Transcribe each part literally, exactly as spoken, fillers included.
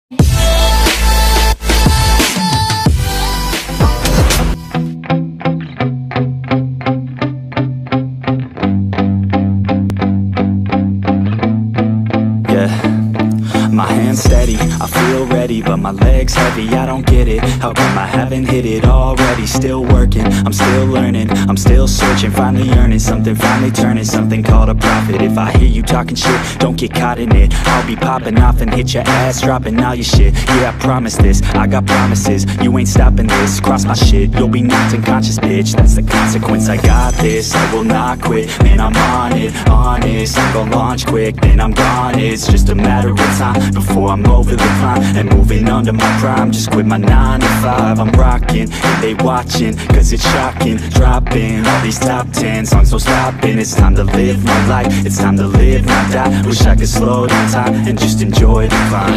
My hands steady, I feel ready, but my legs heavy, I don't get it. How come I haven't hit it already? Still working, I'm still learning, I'm still searching, finally earning something, finally turning something called a profit. If I hear you talking shit, don't get caught in it. I'll be popping off and hit your ass, dropping all your shit. Yeah, I promise this, I got promises, you ain't stopping this. Cross my shit, you'll be knocked unconscious, bitch. That's the consequence, I got this, I will not quit. Man, I'm on it, honest, I'm gon' launch quick, then I'm gone. It's just a matter of time before I'm over the climb and moving under my prime. Just quit my nine to five, I'm rocking and they watching, cause it's shocking. Dropping all these top ten songs, so stopping. It's time to live my life, it's time to live, not die. Wish I could slow down time and just enjoy the climb.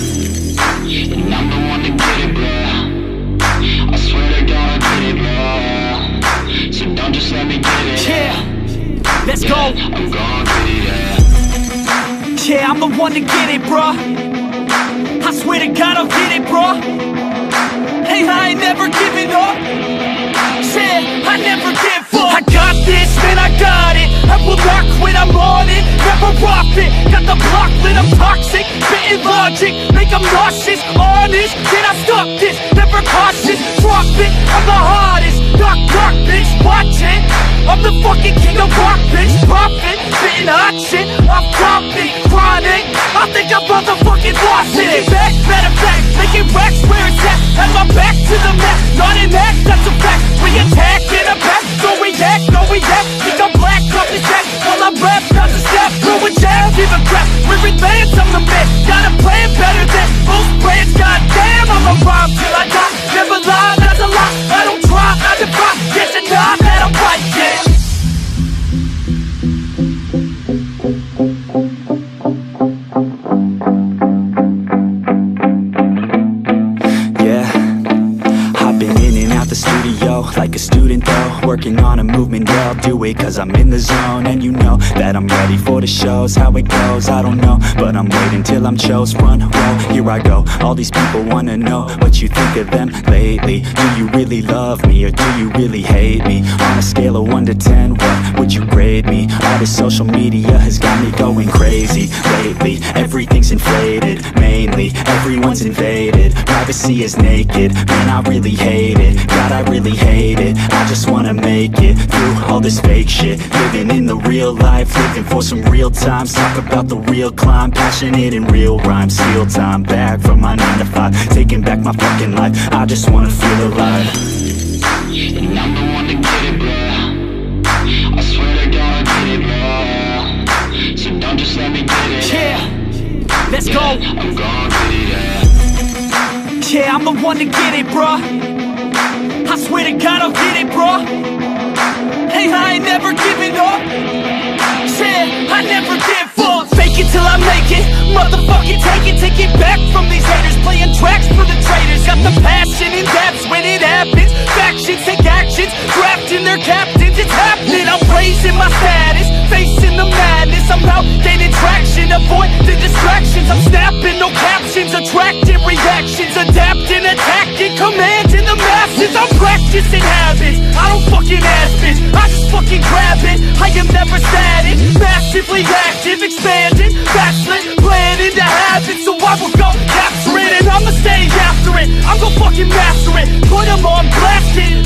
And I'm the one to get it, bro. I swear to God I did it, bro. So don't just let me get it. Yeah, let's yeah, go. I'm gon' get it, yeah. Yeah, I'm the one to get it, bruh. I swear to God I'll get it, bruh. Hey, I ain't never giving up. Yeah, I never give up. I got this, man, I got it. I will not quit, I'm on it. Never off it. Got the block lit, I'm toxic. Spitting logic, make them nauseous. Honest, can I stop this? Never cautious, drop it. I'm the hardest. Knock, knock, bitch, watch it. I'm the fucking king of rock, bitch. Profit, spitting hot shit. I'm topic, chronic. I think I'm motherfucking lost it. Making back, matter of fact, making racks where it's at. Have my back to the mat, not an act, that's a fact. We attack in a back, so we act, no we act. Think I'm black, off his back, while I rap, not to step. Throw a jab, give a crap. We're advanced, I'm the man. Got a plan better than most brands. Goddamn, I'm a rhyme till I die. Never lie, that's a lie. I don't try, I defy. Yes and nah, that I'm right, yeah. Like a student though, working on a movement, yeah, I'll do it cause I'm in the zone. And you know that I'm ready for the shows. How it goes, I don't know, but I'm waiting till I'm chose. Front row, here I go. All these people wanna know what you think of them lately. Do you really love me or do you really hate me? On a scale of one to ten, what would you grade me? All this social media has got me going crazy lately. Everything's inflated, mainly everyone's invaded. Privacy is naked, man, I really hate it. God, I really hate it. I just wanna make it through all this fake shit. Living in the real life, living for some real times. Talk about the real climb, passionate in real rhymes. Steal time back from my nine to five, taking back my fucking life. I just wanna feel alive. And I'm the one to get it, bro. I swear to God I did it, bro. So don't just let me get it. Yeah, let's yeah, go. I'm gon' get it, yeah. Yeah, I'm the one to get it, bruh. I swear to God I'll get it, bro. Hey, I ain't never giving up. Yeah, I never give up. Fake it till I make it. Motherfucking take it, take it back from these haters. Playing tracks for the traitors. Got the passion and that's when it happens. Factions take actions, drafting their captains. It's happening, I'm raising my status, facing the madness. I'm out gaining traction, avoid the distractions. I'm snapping, no captions, attracting reactions. Adapting, attacking, commanding the masses. I'm practicing habits, I don't fucking ask bitch, I just fucking grab it. I am never static, massively active, expanding, backslid, planning to have it. So I will go capture it and I'ma stay after it. I'm gon' fucking master it, put them on blast it.